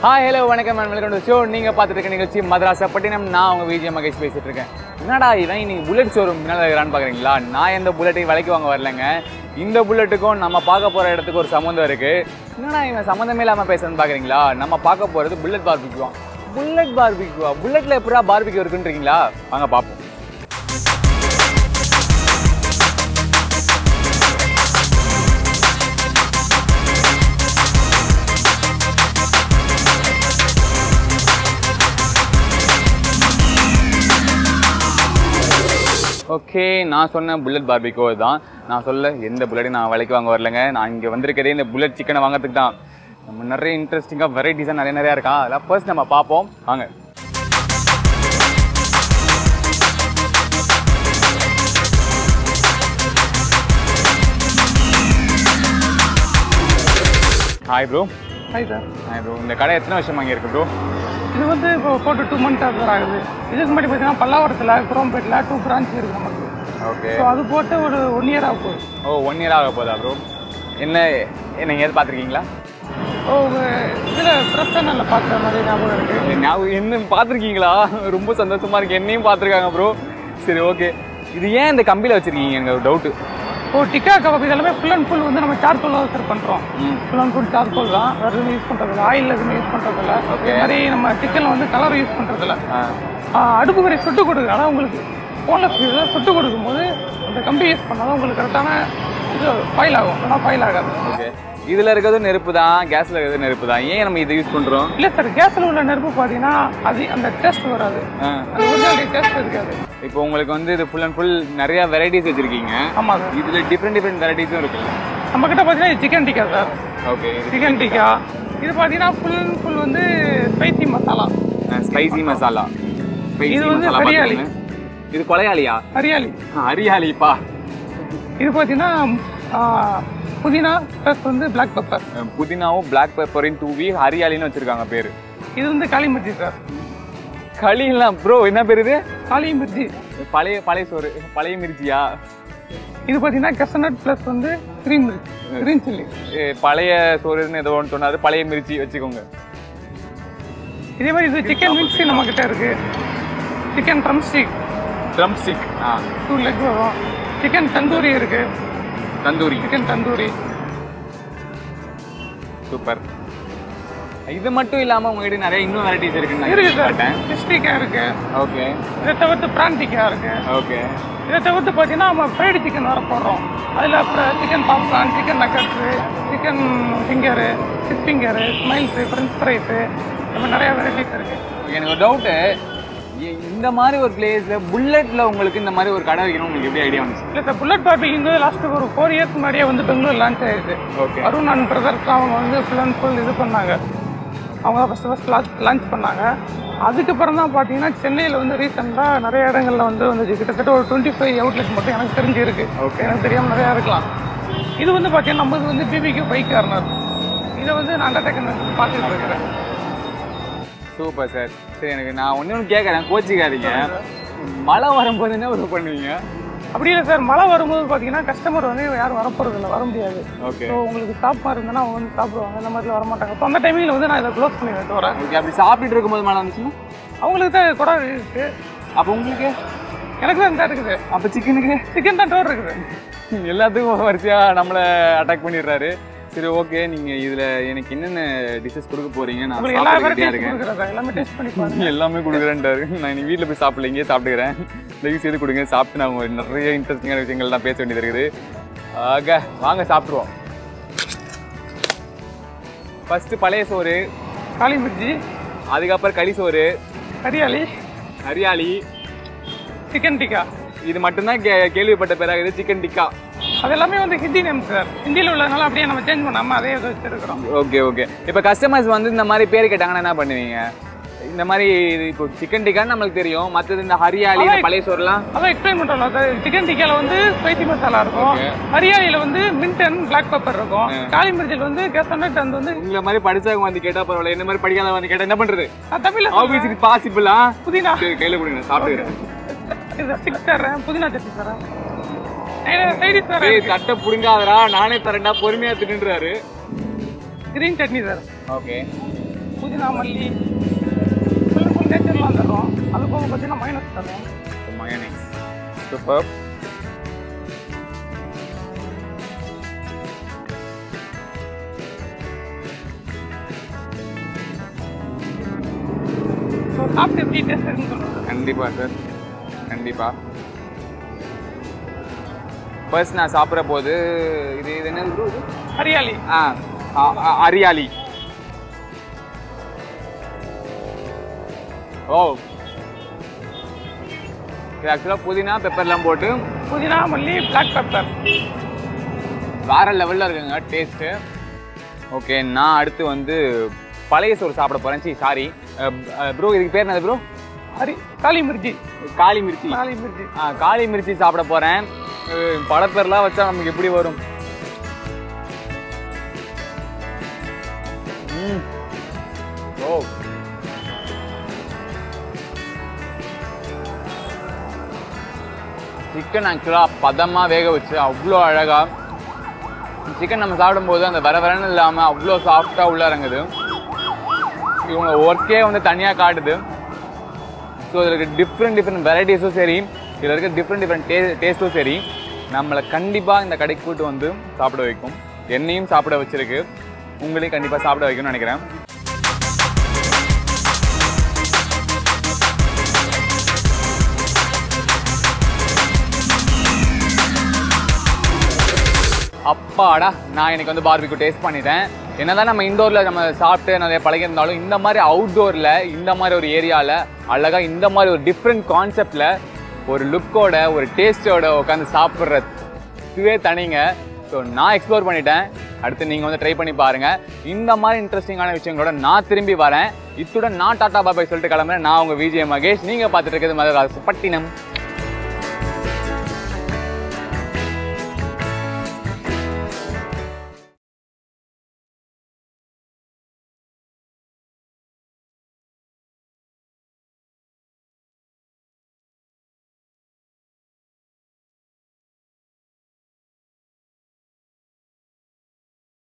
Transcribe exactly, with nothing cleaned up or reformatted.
Hi hello வணக்கம் ma'am, welcome to show. நீங்கள் பார்த்துட்டு இருக்க நிகழ்ச்சி மதராசப்பட்டினம். நான் உங்கள் விஜய் மகேஷ் பேசிகிட்டு இருக்கேன். என்னடா இவன் இன்னைக்கு புல்லட் ஷோரூம் முன்னால் இருக்கிறான்னு பார்க்குறீங்களா? நான் எந்த புல்லட்டையும் விலைக்கு வாங்க வரலைங்க. இந்த புல்லட்டுக்கும் நம்ம பார்க்க போகிற இடத்துக்கு ஒரு சம்மந்தம் இருக்குது. என்னடா இவன் சம்மந்தமே இல்லாமல் பேசுறேன்னு பார்க்குறீங்களா? நம்ம பார்க்க போகிறது புல்லட் பார்பிக்யூவா. புல்லட் பார்பிக்யூவா? புல்லட்டில் எப்படா பார்பிக்யூ இருக்குன்றீங்களா? வாங்க பார்ப்போம். ஓகே, நான் சொன்ன புல்லட் பார்பிக்யூ தான். நான் சொல்ல எந்த புல்லட்டையும் நான் விலைக்கு வாங்க வரலைங்க. நான் இங்கே வந்திருக்கிறதே இந்த புல்லட் சிக்கனை வாங்கிறதுக்கு தான். நம்ம நிறைய இன்ட்ரெஸ்டிங்காக வெரைட்டிஸாக நிறைய நிறையா இருக்கா. அதெல்லாம் ஃபர்ஸ்ட் நம்ம பார்ப்போம் வாங்க. Hi bro. Hi sir. Hi bro. இந்த கடை எத்தனை வருஷம் வாங்கி இருக்கு ப்ரோ? இது வந்து இப்போ போட்டு டூ மந்த்ஸ் ஆகுது ஆகுது. இதுக்கு முன்னாடி பார்த்தீங்கன்னா பல்லாவரத்தில் குரோம்பேட்டில் டூ பிரான்ச் இருக்குது நமக்கு. ஓகே. ஸோ அது போட்டு ஒரு ஒன் இயர் ஆக போகுது. ஓ, ஒன் இயர் ஆக போதா ப்ரோ? என்ன நீங்கள் எது பார்த்துருக்கீங்களா? ஓ, இதில் ப்ரெஸ் சேனலில் பார்த்த மாதிரி ஞாபகம் இருக்குது. ஞாபகம் என்ன பார்த்துருக்கீங்களா? ரொம்ப சந்தோஷமாக இருக்குது. என்னையும் பார்த்துருக்காங்க ப்ரோ. சரி, ஓகே. இது ஏன் இந்த கம்பியில் வச்சுருக்கீங்க? எனக்கு ஒரு டவுட்டு. ஓ, டிக்கா கபாப் இதெல்லாமே ஃபுல் அண்ட் ஃபுல் வந்து நம்ம சார்கோல் சர்வ் பண்ணுறோம். ஃபுல் அண்ட் ஃபுல் சார்கோல் தான், வேறு எதுவும் யூஸ் பண்ணுறதில்ல, ஆயில் எதுவுமே யூஸ் பண்ணுறதில்ல. அதே மாதிரி நம்ம சிக்கனில் வந்து கலர் யூஸ் பண்ணுறதில்ல. அடுப்பு வரை சுட்டு கொடுக்குது. ஆனால் உங்களுக்கு ஃபோனில் சுட்டு கொடுக்கும்போது அந்த கம்பி யூஸ் பண்ணாதான் உங்களுக்கு கரெக்டான இது ஃபைல் ஆகும். ஆனால் ஃபைல் ஆகாது. ஓகே. இதில் இருக்கிறது நெருப்பு தான், கேஸில் இருக்கிறது நெருப்பு தான். ஏன் நம்ம இதை யூஸ் பண்ணுறோம்? இல்லை சார், கேஸில் உள்ள நெருப்பு பார்த்தீங்கன்னா அது அந்த டேஸ்ட் வராது, அது ஒரிஜினல் டேஸ்ட் இருக்காது. இப்போ உங்களுக்கு வந்து இது ஃபுல் அண்ட் ஃபுல் நிறையா வெரைட்டிஸ் வச்சுருக்கீங்க. ஆமாம் சார். இதில் டிஃப்ரெண்ட் டிஃப்ரெண்ட் வெரைட்டிஸும் இருக்குல்ல? நம்மக்கிட்ட பார்த்தீங்கன்னா chicken tikka sir. Okay. Chicken tikka இது பார்த்தீங்கன்னா ஃபுல் அண்ட் ஃபுல் வந்து ஸ்பைசி மசாலா. ஸ்பைசி மசாலா. இது வந்து ஹரியாலி. இது கொலையாளியா? ஹரியாலி. ஹரியாலிப்பா. இது பார்த்தீங்கன்னா புதினா ப்ளஸ் வந்து பிளாக் பெப்பர். புதினாவும் பிளாக் பெப்பரையும் தூவி ஹரியாலின்னு வச்சிருக்காங்க பேரு. இது வந்து காளி மிர்ச்சி சார். களிலாம் ப்ரோ, என்ன பேர் இது? காளி மிர்ச்சி. பழைய பழைய சோறு, பழைய மிர்ச்சியா? இது பார்த்தீங்கன்னா கெசனட் ப்ளஸ் வந்து கிரீன் மிர்ச்சி, கிரீன் சில்லி. பழைய சோறுன்னு ஏதோ ஒன்று சொன்னாரு, பழைய மிர்ச்சி வச்சுக்கோங்க. இதே மாதிரி இது சிக்கன் மிக்ஸி நம்ம கிட்ட இருக்கு. Chicken drumstick. Drumstick. ஆ, டூ லெக் வரும். சிக்கன் தந்தூரி இருக்கு. தந்தூரி. சிக்கன் தந்தூரி. சூப்பர். இது மட்டும் இல்லாமல் உங்ககிட்ட நிறைய இன்னும் வெரைட்டிஸ் இருக்குன்னு இருக்கு சார். ஃபிஷ் டிக்கா இருக்கு. ஓகே. இதை தவிர்த்து பிரான் டிக்கா இருக்கு. ஓகே. இதை தவிர்த்து பார்த்தீங்கன்னா நம்ம ஃப்ரைடு சிக்கன் வர போடுறோம். அதில் அப்புறம் chicken popcorn, chicken nuggets, chicken finger, fish finger, smiles, French fries, இந்த மாதிரி நிறையா வெரைட்டிஸ் இருக்கு. எனக்கு ஒரு டவுட்டு, இந்த மாதிரி ஒரு பிளேஸ்ல புல்லட்ல உங்களுக்கு இந்த மாதிரி ஒரு கடை வைக்கணும் உங்களுக்கு எப்படி ஐடியா வந்துச்சு? இல்லை சார், புல்லட் பார்பிக்யூ லாஸ்ட் ஒரு ஃபோர் இயர்ஸ் முன்னாடியே வந்து பெங்களூர் லான்ச் ஆயிடுச்சு. ஓகே. அருண் அண்ட் பிரதர்ஸ் அவங்க வந்து ஃபுல் அண்ட் ஃபுல் இது பண்ணாங்க. அவங்க தான் ஃபஸ்ட்டு ஃபஸ்ட் லான்ச் லான்ச் பண்ணாங்க. அதுக்கப்புறம் தான் பார்த்தீங்கன்னா சென்னையில் வந்து ரீசெண்டாக நிறைய இடங்களில் வந்து வந்துச்சு. கிட்டத்தட்ட ஒரு டுவெண்ட்டி ஃபைவ் அவுட்லெட் மட்டும் எனக்கு தெரிஞ்சு இருக்கு. ஓகே. எனக்கு தெரியாமல் நிறையா இருக்கலாம். இது வந்து பார்த்தீங்கன்னா நம்மளுக்கு வந்து பிபிக்யூ ஃபைவ் கார்னர். இதை வந்து நான் அண்டர்டேக்கன் பார்த்துட்டு இருக்கிறேன். Super sir. சரி, எனக்கு நான் ஒன்று ஒன்று கேட்குறேன், கோச்சிக்காதீங்க. மழை வரும்போது என்ன ஒரு பண்ணுவீங்க? அப்படி இல்லை சார், மழை வரும்போது பார்த்தீங்கன்னா கஸ்டமர் வந்து யாரும் வரப்போகிறது இல்லை, வர முடியாது. ஓகே. ஸோ உங்களுக்கு சாப்பாடு இருந்ததுன்னா அவங்க வந்து சாப்பிடுவாங்க, இந்த மாதிரிலாம் வரமாட்டாங்க. ஸோ அந்த டைமில் வந்து நான் இதை க்ளோஸ் பண்ணி விட்டு வரேன். ஓகே. அப்படி சாப்பிட்டுட்டு இருக்கும்போது மழை வந்துச்சுன்னா அவங்களுக்கு தான் கூட இருக்குது. அப்போ உங்களுக்கு? எனக்கு தான் இந்த இருக்குது. அப்போ சிக்கனுக்கு? சிக்கன் தான் டோர் இருக்குது. எல்லாத்துக்கும் வரிசையாக நம்மளை அட்டாக் பண்ணிடுறாரு. சரி, ஓகே. நீங்கள் இதில் எனக்கு என்னென்ன டிஷ்ஷஸ் கொடுக்க போகிறீங்க? நான் சாப்பிட்டுக்கிட்டே இருக்கேன். எல்லாமே டேஸ்ட் பண்ணி பாருங்க. எல்லாமே கொடுக்குறேன்டாரு. நான் இன்னைக்கு வீட்டில் போய் சாப்பிடல, இங்கேயே சாப்பிட்டுக்கிறேன். தயவு செய்து கொடுங்க. சாப்பிட்டு நான் நிறைய இன்ட்ரெஸ்டிங்கான விஷயங்கள்லாம் பேச வேண்டியது இருக்குது. ஆக வாங்க சாப்பிட்ருவோம். ஃபஸ்ட்டு பழைய சோறு, காளி மிர்ச்சி. அதுக்கப்புறம் களி சோறு, ஹரியாலி, ஹரியாலி, சிக்கன் டிக்கா. இது மட்டும்தான் கே கேள்விப்பட்ட பேராகுது, சிக்கன் டிக்கா. அது எல்லாமே வந்து ஹிந்தி நேம் சார். ஹிந்தியில் உள்ளதுனால அப்படியே நம்ம சேஞ்ச் பண்ணாமல் அதே வச்சுருக்கிறோம். Okay okay. இப்போ கஸ்டமர்ஸ் வந்து இந்த மாதிரி பேர் கேட்டாங்கன்னா என்ன பண்ணுவீங்க? இந்த மாதிரி இப்போ சிக்கன் டிக்கான்னு நம்மளுக்கு தெரியும், மற்றது இந்த ஹரியாலி, பழைய சோறுலாம் அதான் எக்ஸ்பிளைன் பண்ணுறோம் சார். சிக்கன் டிக்காவில் வந்து ஸ்பைசி மசாலா இருக்கும், ஹரியாலியில் வந்து மின்ட் அண்ட் பிளாக் பெப்பர் இருக்கும், காளி மிர்ச்சில் வந்து கேசனட் அண்ட் வந்து இந்த மாதிரி படிச்சவங்க வந்து கேட்டால் பரவாயில்ல, இந்த மாதிரி படிக்காதவங்க வந்து கேட்டால் என்ன பண்ணுறது? தமிழில் ஆப்வியஸ்லி பாசிபிளா? புதினா கையில் கொடுங்க, சாப்பிட்டுக்கிறேன். இதை சிக்ஸ் தரேன், புதினா சட்னி தரேன். தட்டை புடுங்காதரா, நானே தரேன்டா, பொறுமையா தின்னுறாரு. Green chutney sir. ஓகே. புதினா மல்லி ஃபுல் ஃபுல் நேச்சர்லாம் தரும். அது போக பார்த்தீங்கன்னா மைனஸ் தரும். Mayonnaise super. ஸோ சாப்பிட்டு எப்படி டேஸ்ட் இருக்குன்னு சொல்லுங்கள். கண்டிப்பாக சார், கண்டிப்பாக. ஃபர்ஸ்ட் நான் சாப்பிட்ற போது இது இது என்ன ப்ரோ? இது ஹரியாலி. ஆ ஹரியாலி. ஓ, இது ஆக்சுவலாக புதினா பெப்பர்லாம் போட்டு புதினா மல்லி பிளாக் பெப்பர் வேற லெவலில் இருக்குங்க டேஸ்ட்டு. ஓகே, நான் அடுத்து வந்து பழைய சோறு சாப்பிட போகிறேன். சி சாரி ப்ரோ, இதுக்கு பேர் என்னது ப்ரோ? ஹரி காளி மிர்ச்சி. காளி மிர்ச்சி. காளி மிர்ச்சி. ஆ காளி மிர்ச்சி சாப்பிட போகிறேன். படப்பேர்லாம் வச்சா நமக்கு எப்படி வரும்? ம் ஓ, சிக்கன் ஆக்சுவலாக பதமாக வேக வச்சு அவ்வளோ அழகாக சிக்கன் நம்ம சாப்பிடும்போது அந்த வர வரன்னு இல்லாமல் அவ்வளோ சாஃப்டாக உள்ள இறங்குது. இவங்க ஒர்க்கே வந்து தனியாக காட்டுது. ஸோ இதில் இருக்க டிஃப்ரெண்ட் டிஃப்ரெண்ட் வெரைட்டிஸும் சரி, இதில் இருக்க டிஃப்ரெண்ட் டிஃப்ரெண்ட் டே டேஸ்ட்டும் சரி, நம்மளை கண்டிப்பாக இந்த கடைக்கு கூட்டு வந்து சாப்பிட வைக்கும். என்னையும் சாப்பிட வச்சிருக்கு, உங்களையும் கண்டிப்பாக சாப்பிட வைக்கும்னு நினைக்கிறேன். அப்பாடா, நான் எனக்கு வந்து பார்பிக்யூ டேஸ்ட் பண்ணிட்டேன். என்னதான் நம்ம இண்டோரில் நம்ம சாப்பிட்டு நிறைய பழகிருந்தாலும் இந்த மாதிரி அவுட்டோரில் இந்த மாதிரி ஒரு ஏரியாவில் அழகாக இந்த மாதிரி ஒரு டிஃப்ரெண்ட் கான்செப்டில் ஒரு லுக்கோட ஒரு டேஸ்ட்டோட உட்காந்து சாப்பிட்ற இதுவே தனிங்க. ஸோ நான் எக்ஸ்ப்ளோர் பண்ணிட்டேன். அடுத்து நீங்கள் வந்து ட்ரை பண்ணி பாருங்கள். இந்த மாதிரி இன்ட்ரெஸ்டிங்கான விஷயங்களோட நான் திரும்பி வரேன். இத்துடன் நான் டாட்டா பாபாய் சொல்லிட்டு கிளம்புறேன். நான் உங்கள் விஜய் மகேஷ். நீங்கள் பார்த்துட்டு இருக்கிறது மதராசப்பட்டினம்.